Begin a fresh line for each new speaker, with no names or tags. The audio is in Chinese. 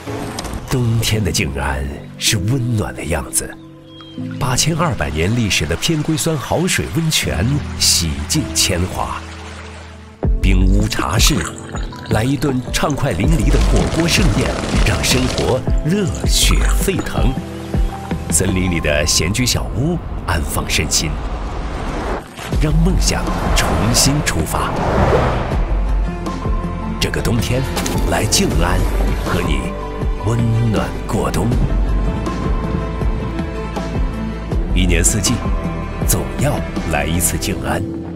冬天的静安是温暖的样子，8200年历史的偏硅酸好水温泉洗尽铅华，冰屋茶室，来一顿畅快淋漓的火锅盛宴，让生活热血沸腾。森林里的闲居小屋，安放身心，让梦想重新出发。这个冬天，来静安，和你温暖过冬。一年四季，总要来一次静安。